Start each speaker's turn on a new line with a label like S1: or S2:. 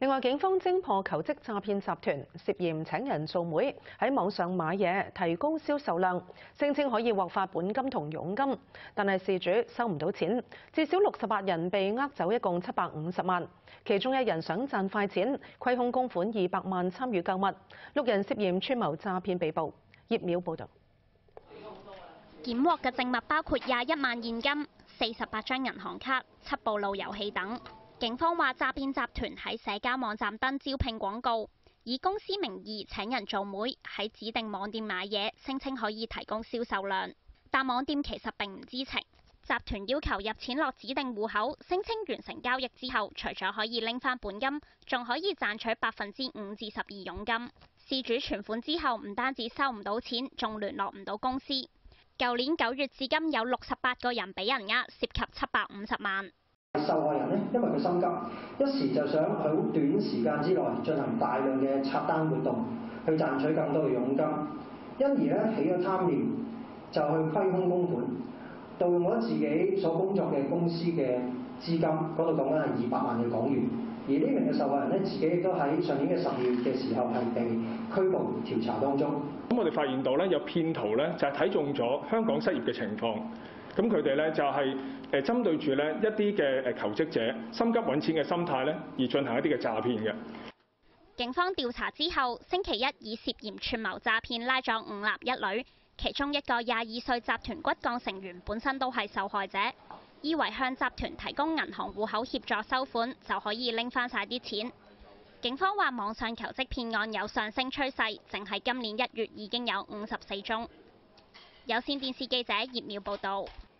S1: 另外，警方偵破求職詐騙集團，涉嫌請人做妹，喺網上買嘢，提高銷售量，聲稱可以獲發本金同佣金，但係事主收唔到錢，至少68人被呃走，一共750萬。其中1人想賺快錢，虧空公款200萬參與購物，6人涉嫌串謀詐騙被捕。葉淼報導。
S2: 檢獲嘅證物包括21萬現金、48張銀行卡、7部路由器等。警方話，詐騙集團喺社交網站登招聘廣告，以公司名義請人做妹，喺指定網店買嘢，聲稱可以提供銷售量。但網店其實並唔知情。集團要求入錢落指定戶口，聲稱完成交易之後，除咗可以拎翻本金，仲可以賺取5%至12%佣金。事主存款之後，唔單止收唔到錢，仲聯絡唔到公司。舊年9月至今有68個人俾人呃，涉及750萬。
S3: 受害人呢，因為佢心急，一時就想喺好短時間之內進行大量嘅刷單活動，去賺取更多嘅佣金，因而咧起咗貪念，就去虧空公款，盜用咗自己所工作嘅公司嘅資金，嗰度講緊係200萬嘅港元。而呢名嘅受害人呢，自己亦都喺上年嘅12月嘅時候係被拘捕調查當中。
S4: 咁我哋發現到咧有騙徒咧就係睇中咗香港失業嘅情況。咁佢哋咧就係針對住咧一啲嘅求職者心急揾錢嘅心態咧，而進行一啲嘅詐騙嘅。
S2: 警方調查之後，星期一以涉嫌串謀詐騙拉咗5男1女，其中一個22歲集團骨幹成員本身都係受害者，以為向集團提供銀行戶口協助收款就可以拎翻晒啲錢。警方話網上求職騙案有上升趨勢，淨係今年1月已經有54宗。有線電視記者葉淼報導。